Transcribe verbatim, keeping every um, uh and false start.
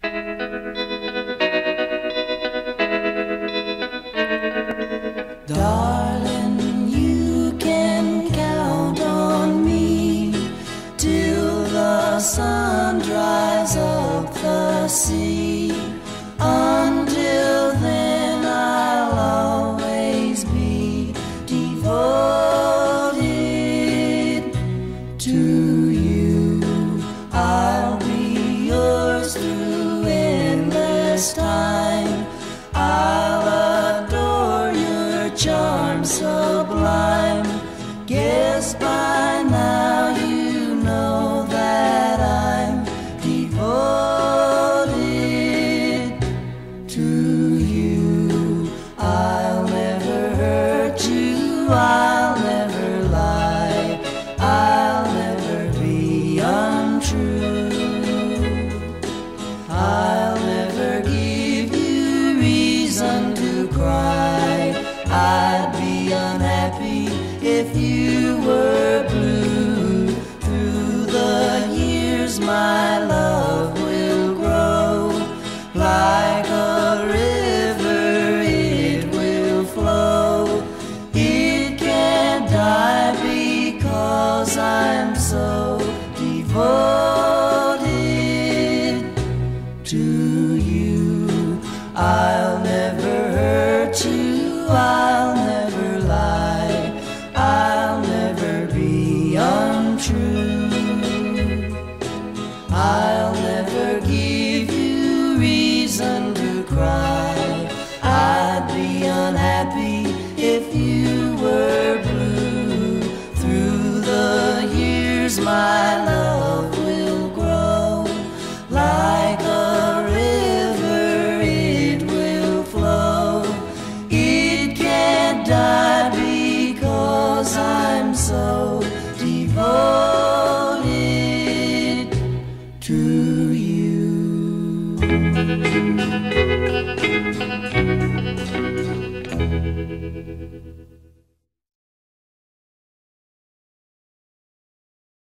Darling, you can count on me till the sun dries up the sea. Until then, I'll always be devoted to you. I'll be yours through endless time. I'll adore your charm sublime. Guess by now you know that I'm devoted to you. I'll never hurt you, I'll never lie, I'll never be untrue. I'll never give you reason to cry. I'd be unhappy if you were blue. Through the years my love will grow. Like a river it will flow. It can't die because I'm so devoted to you. I